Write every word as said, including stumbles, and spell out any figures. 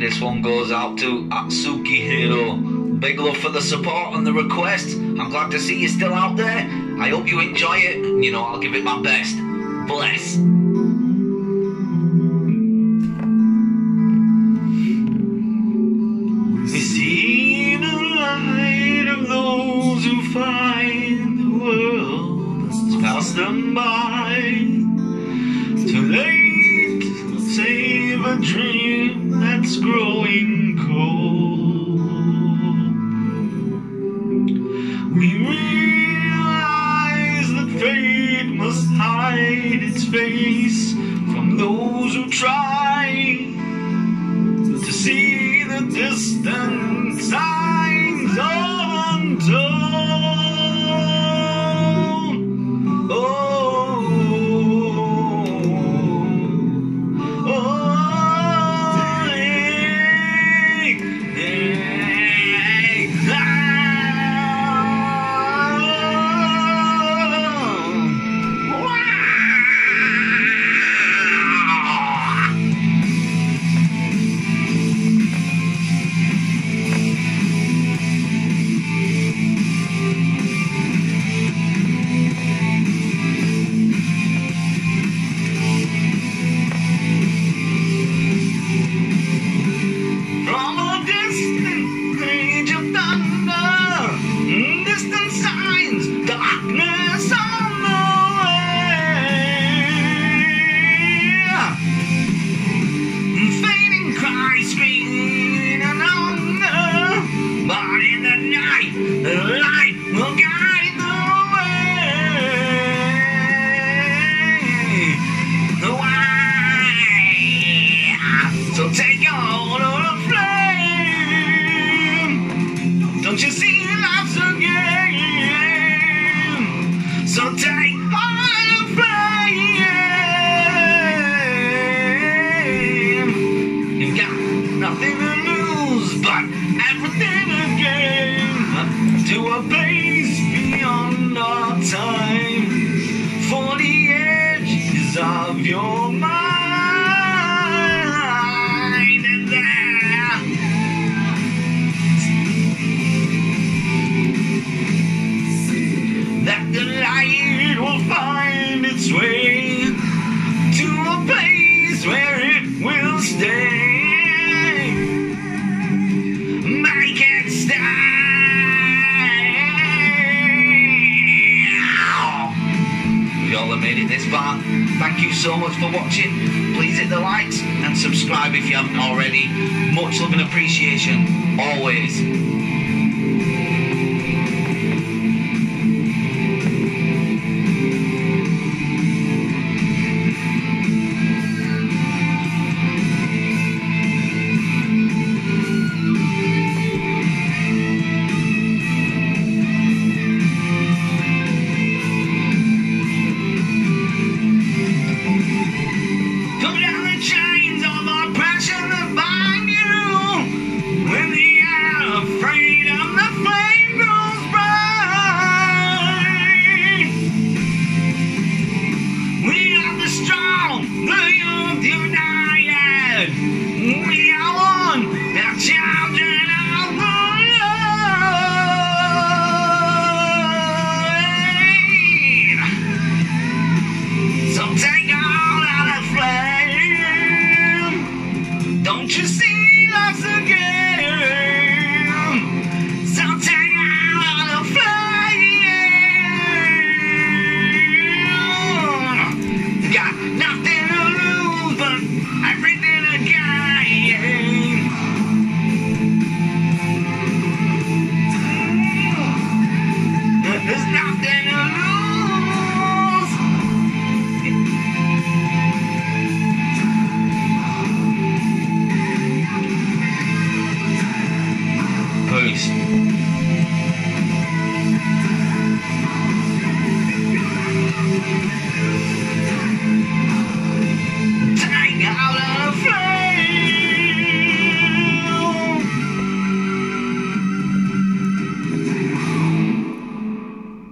This one goes out to Atsuki Hiro. Big love for the support and the request. I'm glad to see you still out there. I hope you enjoy it. You know, I'll give it my best. Bless. We see the light of those who find the world has passed them by. Too late to save a dream that's growing cold. We realize that fate must hide its face from those who try to see the distant signs untold. So take on a flame. Don't you see life's a game? So take on a flame. You've got nothing to lose, but everything to gain. To a place beyond our time, for the edges of your mind. Find its way to a place where it will stay. Make it stay. Y'all have made it this far. Thank you so much for watching. Please hit the likes and subscribe if you haven't already. Much love and appreciation always.